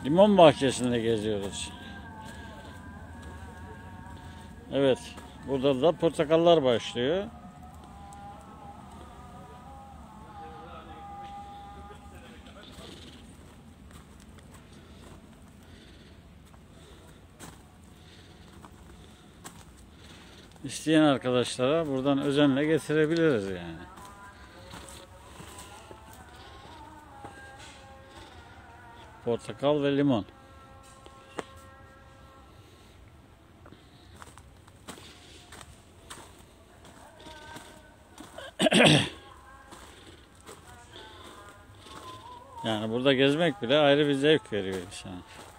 Limon bahçesinde geziyoruz. Evet, burada da portakallar başlıyor. İsteyen arkadaşlara buradan özenle getirebiliriz yani. Portakal ve limon. Yani burada gezmek bile ayrı bir zevk veriyor insana.